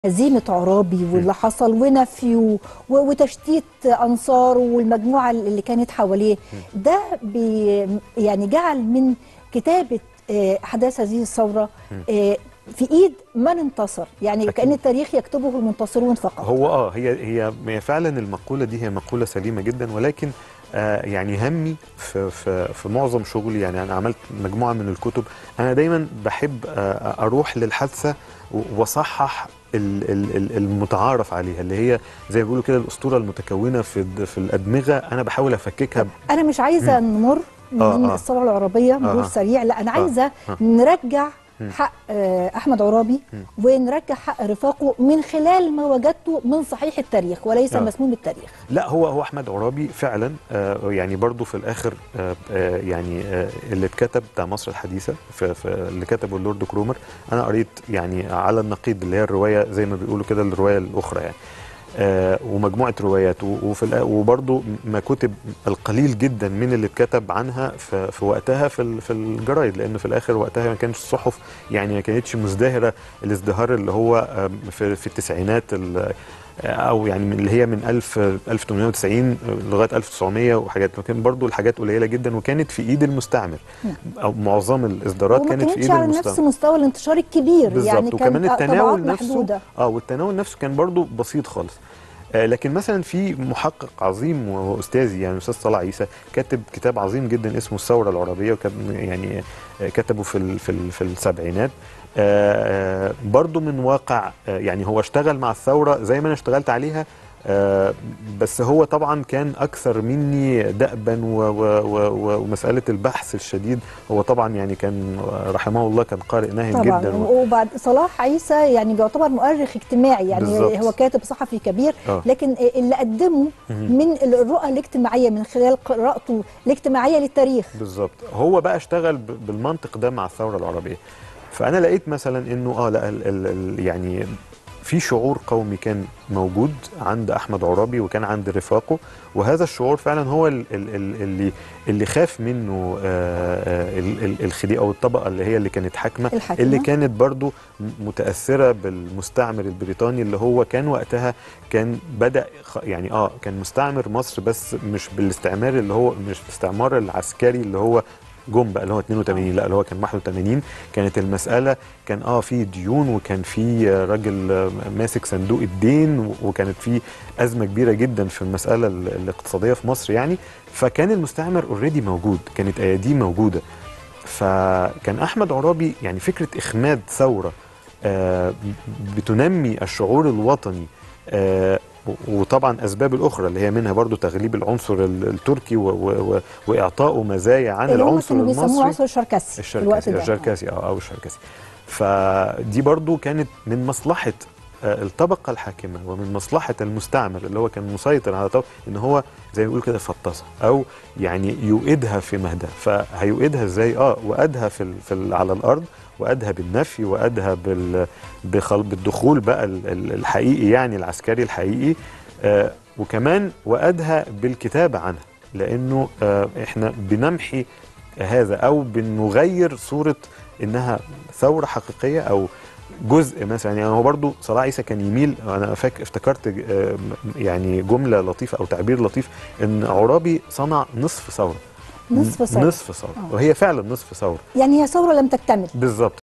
هزيمة عرابي واللي حصل ونفي وتشتيت أنصاره والمجموعة اللي كانت حواليه ده يعني جعل من كتابة أحداث هذه الثورة في إيد من انتصر، يعني أكيد. كأن التاريخ يكتبه المنتصرون فقط. هي فعلا المقولة دي هي مقولة سليمة جدا، ولكن يعني همي في معظم شغلي، يعني أنا عملت مجموعة من الكتب. أنا دايما بحب أروح للحادثة وأصحح المتعارف عليها، اللي هي زي ما بيقولوا كده الأسطورة المتكونة في الأدمغة. أنا بحاول أفككها. أنا مش عايزة نمر من الثورة العربية مرور سريع، لا أنا عايزة نرجع حق أحمد عرابي ونرجع حق رفاقه من خلال ما وجدته من صحيح التاريخ وليس مسموم التاريخ. لا، هو أحمد عرابي فعلا يعني برضو في الآخر يعني اللي اتكتب بتاع مصر الحديثة في اللي كتبه اللورد كرومر. أنا قريت يعني على النقيض اللي هي الرواية زي ما بيقولوا كده الرواية الأخرى يعني، ومجموعة روايات وبرضو ما كتب القليل جدا من اللي اتكتب عنها في وقتها في الجرايد، لأن في الآخر وقتها ما كانش الصحف يعني ما كانتش مزدهرة الازدهار اللي هو في التسعينات، أو يعني اللي هي من 1890 لغاية 1900 وحاجات. كان برضو الحاجات قليلة جدا وكانت في إيد المستعمر، أو معظم الإصدارات كانت في إيد المستعمر، وما كانتش على نفس مستوى الانتشار الكبير يعني، كان وكمان التناول نفسه محدودة. والتناول نفسه كان برضو بسيط خالص. لكن مثلا في محقق عظيم واستاذي يعني الاستاذ صلاح عيسى كاتب كتاب عظيم جدا اسمه الثوره العرابيه، وكان يعني كتبه في السبعينات. برضو من واقع يعني هو اشتغل مع الثوره زي ما انا اشتغلت عليها، بس هو طبعا كان اكثر مني دأبا ومساله البحث الشديد. هو طبعا يعني كان رحمه الله كان قارئ ناهم جدا. وبعد صلاح عيسى يعني بيعتبر مؤرخ اجتماعي يعني بالزبط. هو كاتب صحفي كبير، لكن اللي قدمه من الرؤى الاجتماعيه من خلال قراءته الاجتماعيه للتاريخ بالظبط. هو بقى اشتغل بالمنطق ده مع الثوره العربيه. فانا لقيت مثلا انه لا يعني في شعور قومي كان موجود عند أحمد عرابي وكان عند رفاقه، وهذا الشعور فعلا هو اللي خاف منه الخديوي أو الطبقة اللي هي اللي كانت حاكمة، اللي كانت برضو متأثرة بالمستعمر البريطاني اللي هو كان وقتها كان بدأ يعني كان مستعمر مصر، بس مش بالاستعمار اللي هو مش الاستعمار العسكري اللي هو جم بقى اللي هو 82، لا اللي هو كان 81. كانت المسألة كان في ديون، وكان في راجل ماسك صندوق الدين، وكانت في أزمة كبيرة جدا في المسألة الاقتصادية في مصر يعني. فكان المستعمر اوريدي موجود، كانت أياديه موجودة. فكان أحمد عرابي يعني فكرة إخماد ثورة بتنمي الشعور الوطني، وطبعا اسباب الاخرى اللي هي منها برضو تغليب العنصر التركي واعطائه مزايا عن العنصر المصري، بيسموه العنصر الشركسي او الشركسي. فدي برضو كانت من مصلحه الطبقه الحاكمه ومن مصلحه المستعمر اللي هو كان مسيطر على طبقه، ان هو زي ما بيقول كده فطسها او يعني يؤيدها في مهدها. فهيؤيدها ازاي؟ وادها على الارض، وادها بالنفي، وادها بالدخول بقى الحقيقي يعني العسكري الحقيقي، وكمان وادها بالكتابه عنها، لانه احنا بنمحي هذا او بنغير صوره انها ثوره حقيقيه او جزء مثلا. يعني هو برضو صلاح عيسى كان يميل، انا افتكرت يعني جمله لطيفه او تعبير لطيف، ان عرابي صنع نصف ثوره. نصف ثوره وهي فعلا نصف ثوره، يعني هي ثوره لم تكتمل بالظبط.